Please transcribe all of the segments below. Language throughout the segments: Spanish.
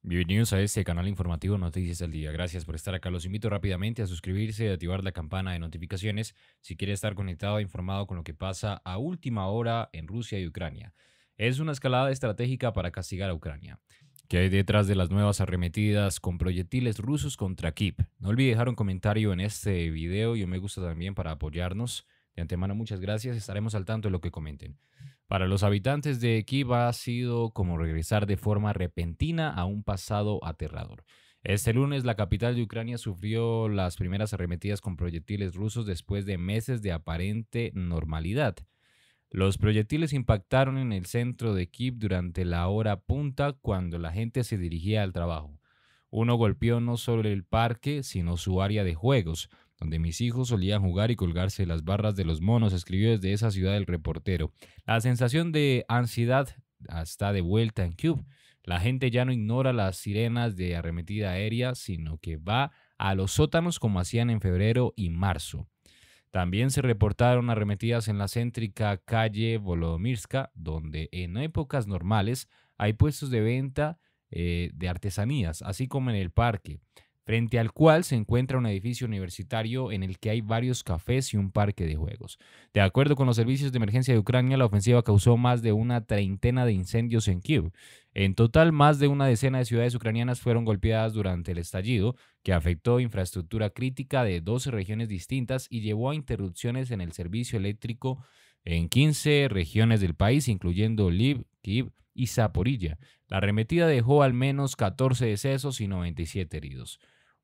Bienvenidos a este canal informativo Noticias al Día. Gracias por estar acá. Los invito rápidamente a suscribirse y activar la campana de notificaciones si quiere estar conectado e informado con lo que pasa a última hora en Rusia y Ucrania. Es una escalada estratégica para castigar a Ucrania. ¿Qué hay detrás de las nuevas arremetidas con proyectiles rusos contra Kiev? No olvide dejar un comentario en este video y un me gusta también para apoyarnos. De antemano, muchas gracias. Estaremos al tanto de lo que comenten. Para los habitantes de Kiev ha sido como regresar de forma repentina a un pasado aterrador. Este lunes la capital de Ucrania sufrió las primeras arremetidas con proyectiles rusos después de meses de aparente normalidad. Los proyectiles impactaron en el centro de Kiev durante la hora punta cuando la gente se dirigía al trabajo. Uno golpeó no solo el parque, sino su área de juegos, donde mis hijos solían jugar y colgarse las barras de los monos, escribió desde esa ciudad el reportero. La sensación de ansiedad está de vuelta en Kiev. La gente ya no ignora las sirenas de arremetida aérea, sino que va a los sótanos como hacían en febrero y marzo. También se reportaron arremetidas en la céntrica calle Volomirska, donde en épocas normales hay puestos de venta de artesanías, así como en el parque, frente al cual se encuentra un edificio universitario en el que hay varios cafés y un parque de juegos. De acuerdo con los servicios de emergencia de Ucrania, la ofensiva causó más de una treintena de incendios en Kiev. En total, más de una decena de ciudades ucranianas fueron golpeadas durante el estallido, que afectó infraestructura crítica de 12 regiones distintas y llevó a interrupciones en el servicio eléctrico en 15 regiones del país, incluyendo Lviv, Kiev y Zaporilla. La arremetida dejó al menos 14 decesos y 97 heridos.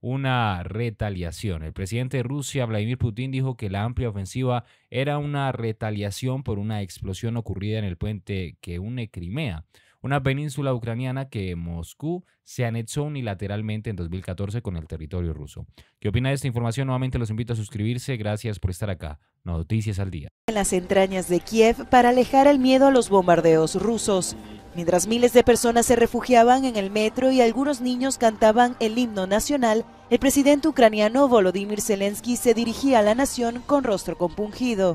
Una retaliación. El presidente de Rusia, Vladimir Putin, dijo que la amplia ofensiva era una retaliación por una explosión ocurrida en el puente que une Crimea, una península ucraniana que Moscú se anexó unilateralmente en 2014 con el territorio ruso. ¿Qué opina de esta información? Nuevamente los invito a suscribirse. Gracias por estar acá. Noticias al Día. En las entrañas de Kiev para alejar el miedo a los bombardeos rusos. Mientras miles de personas se refugiaban en el metro y algunos niños cantaban el himno nacional, el presidente ucraniano Volodymyr Zelensky se dirigía a la nación con rostro compungido.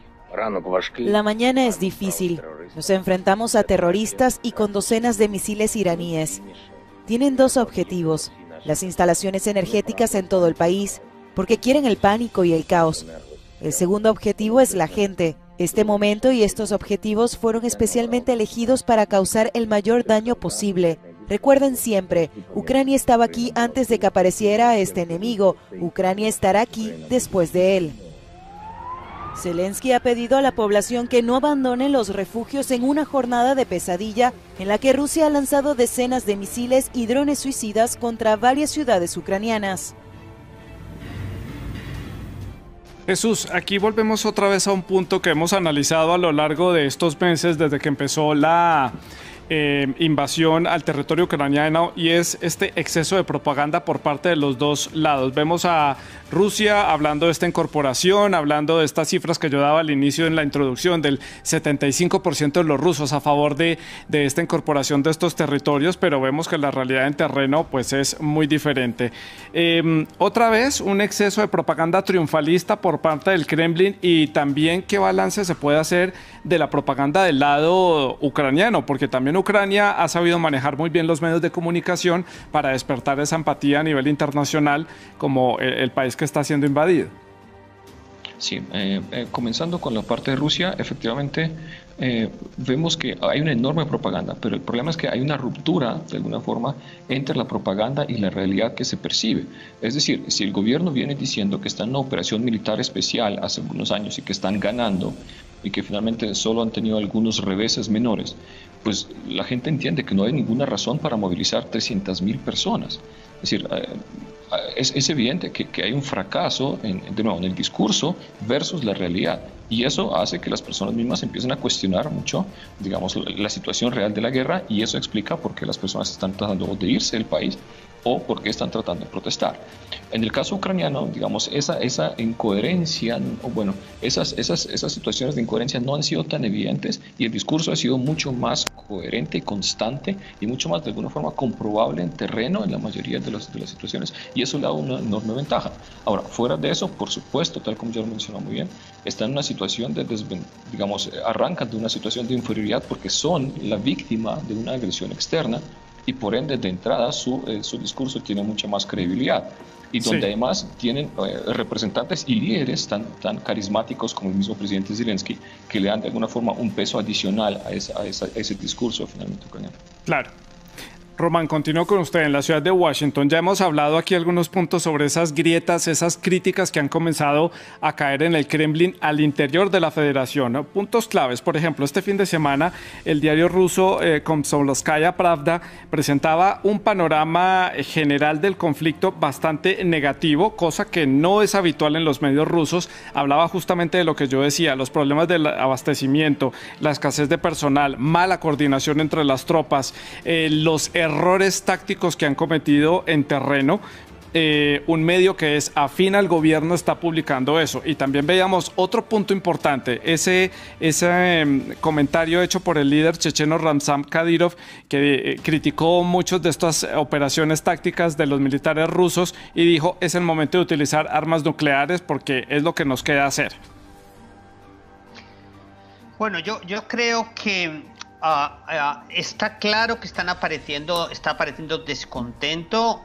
La mañana es difícil. Nos enfrentamos a terroristas y con docenas de misiles iraníes. Tienen dos objetivos: las instalaciones energéticas en todo el país, porque quieren el pánico y el caos. El segundo objetivo es la gente. Este momento y estos objetivos fueron especialmente elegidos para causar el mayor daño posible. Recuerden siempre, Ucrania estaba aquí antes de que apareciera este enemigo. Ucrania estará aquí después de él. Zelensky ha pedido a la población que no abandone los refugios en una jornada de pesadilla en la que Rusia ha lanzado decenas de misiles y drones suicidas contra varias ciudades ucranianas. Jesús, aquí volvemos otra vez a un punto que hemos analizado a lo largo de estos meses desde que empezó la invasión al territorio ucraniano, y es este exceso de propaganda por parte de los dos lados. Vemos a Rusia hablando de esta incorporación, hablando de estas cifras que yo daba al inicio en la introducción, del 75% de los rusos a favor de esta incorporación de estos territorios, pero vemos que la realidad en terreno pues es muy diferente. Otra vez un exceso de propaganda triunfalista por parte del Kremlin, y también qué balance se puede hacer de la propaganda del lado ucraniano, porque también Ucrania ha sabido manejar muy bien los medios de comunicación para despertar esa empatía a nivel internacional como el país que está siendo invadido. Sí, comenzando con la parte de Rusia, efectivamente vemos que hay una enorme propaganda, pero el problema es que hay una ruptura, de alguna forma, entre la propaganda y la realidad que se percibe. Es decir, si el gobierno viene diciendo que está en una operación militar especial hace algunos años y que están ganando, y que finalmente solo han tenido algunos reveses menores, pues la gente entiende que no hay ninguna razón para movilizar 300.000 personas. Es decir, es evidente que hay un fracaso de nuevo, en el discurso versus la realidad, y eso hace que las personas mismas empiecen a cuestionar mucho, digamos, la situación real de la guerra, y eso explica por qué las personas están tratando de irse del país o por qué están tratando de protestar. En el caso ucraniano, digamos, esa incoherencia, o bueno, esas situaciones de incoherencia no han sido tan evidentes, y el discurso ha sido mucho más coherente y constante y mucho más de alguna forma comprobable en terreno en la mayoría de las situaciones, y eso le da una enorme ventaja. Ahora, fuera de eso, por supuesto, tal como ya lo mencionó muy bien, está en una situación de digamos, arrancan de una situación de inferioridad porque son la víctima de una agresión externa, y por ende de entrada su discurso tiene mucha más credibilidad. Y donde además tienen representantes y líderes tan carismáticos como el mismo presidente Zelensky, que le dan de alguna forma un peso adicional a ese discurso finalmente ucraniano. Claro. Román, continúo con usted. En la ciudad de Washington ya hemos hablado aquí algunos puntos sobre esas grietas, esas críticas que han comenzado a caer en el Kremlin al interior de la federación, ¿no? Puntos claves, por ejemplo, este fin de semana el diario ruso Komsomolskaya Pravda presentaba un panorama general del conflicto bastante negativo, cosa que no es habitual en los medios rusos. Hablaba justamente de lo que yo decía, los problemas del abastecimiento, la escasez de personal, mala coordinación entre las tropas, los errores tácticos que han cometido en terreno. Un medio que es afín al gobierno está publicando eso. Y también veíamos otro punto importante, ese comentario hecho por el líder checheno Ramzan Kadyrov, que criticó muchas de estas operaciones tácticas de los militares rusos y dijo: es el momento de utilizar armas nucleares porque es lo que nos queda hacer. Bueno, yo creo que está claro que está apareciendo descontento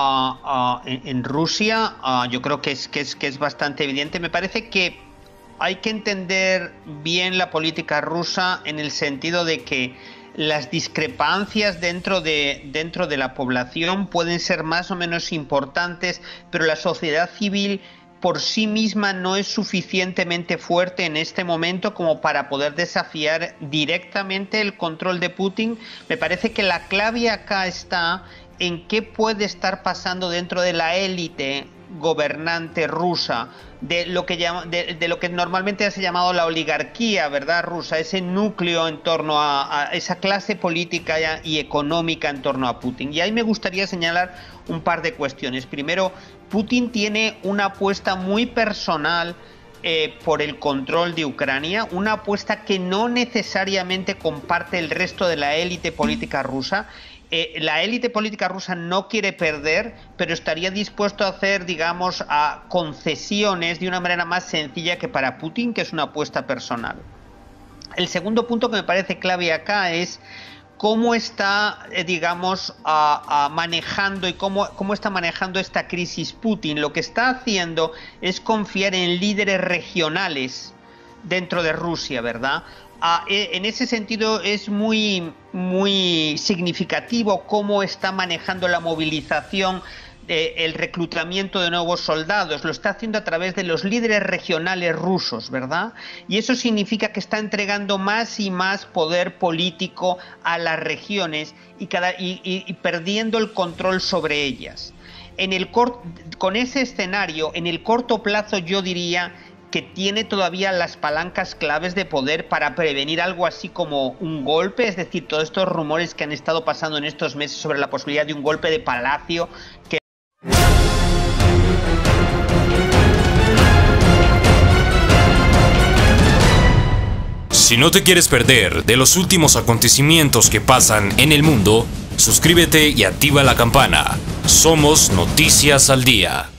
en Rusia. Yo creo que es bastante evidente. Me parece que hay que entender bien la política rusa en el sentido de que las discrepancias dentro de la población pueden ser más o menos importantes, pero la sociedad civil por sí misma no es suficientemente fuerte en este momento como para poder desafiar directamente el control de Putin. Me parece que la clave acá está en qué puede estar pasando dentro de la élite gobernante rusa, de lo que normalmente se ha llamado la oligarquía, ¿verdad?, rusa, ese núcleo en torno a esa clase política y económica en torno a Putin. Y ahí me gustaría señalar un par de cuestiones. Primero, Putin tiene una apuesta muy personal por el control de Ucrania, una apuesta que no necesariamente comparte el resto de la élite política rusa. La élite política rusa no quiere perder, pero estaría dispuesto a hacer, digamos, a concesiones de una manera más sencilla que para Putin, que es una apuesta personal. El segundo punto que me parece clave acá es cómo está, digamos, manejando y cómo está manejando esta crisis Putin. Lo que está haciendo es confiar en líderes regionales dentro de Rusia, ¿verdad? En ese sentido es muy significativo cómo está manejando la movilización, el reclutamiento de nuevos soldados. Lo está haciendo a través de los líderes regionales rusos, ¿verdad? Y eso significa que está entregando más y más poder político a las regiones y perdiendo el control sobre ellas. Con ese escenario, en el corto plazo, yo diría que tiene todavía las palancas claves de poder para prevenir algo así como un golpe, es decir, todos estos rumores que han estado pasando en estos meses sobre la posibilidad de un golpe de palacio que... Si no te quieres perder de los últimos acontecimientos que pasan en el mundo, suscríbete y activa la campana. Somos Noticias al Día.